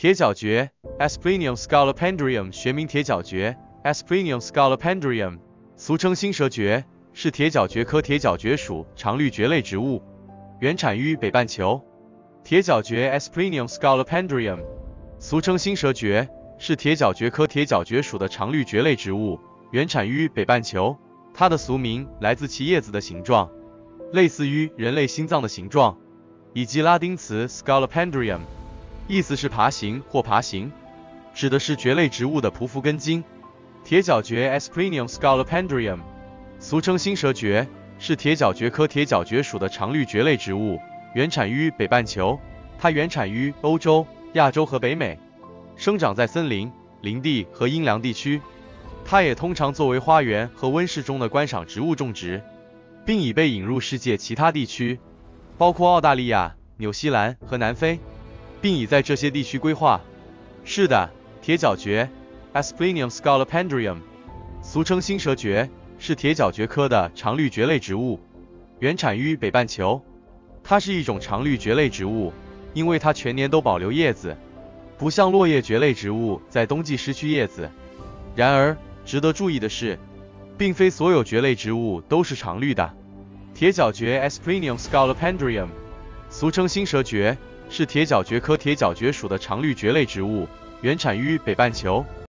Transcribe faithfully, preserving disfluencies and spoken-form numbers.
铁角蕨 Asplenium scalopendrium 学名铁角蕨 Asplenium scalopendrium， 俗称新蛇蕨，是铁角蕨科铁角蕨属常绿蕨类植物，原产于北半球。铁角蕨 Asplenium scalopendrium， 俗称新蛇蕨，是铁角蕨科铁角蕨属的常绿蕨类植物，原产于北半球。它的俗名来自其叶子的形状，类似于人类心脏的形状，以及拉丁词 scalopendrium， 意思是爬行或爬行，指的是蕨类植物的匍匐根茎。铁角蕨 Asplenium scalopendrium， 俗称新蛇蕨，是铁角蕨科铁角蕨属的常绿蕨类植物，原产于北半球。它原产于欧洲、亚洲和北美，生长在森林、林地和阴凉地区。它也通常作为花园和温室中的观赏植物种植，并已被引入世界其他地区，包括澳大利亚、纽西兰和南非，并已在这些地区规划。是的，铁角蕨 Asplenium scalopendrium， 俗称新蛇蕨，是铁角蕨科的常绿蕨类植物，原产于北半球。它是一种常绿蕨类植物，因为它全年都保留叶子，不像落叶蕨类植物在冬季失去叶子。然而，值得注意的是，并非所有蕨类植物都是常绿的。铁角蕨 Asplenium scalopendrium， 俗称新蛇蕨，是铁角蕨科铁角蕨属的常绿蕨类植物，原产于北半球。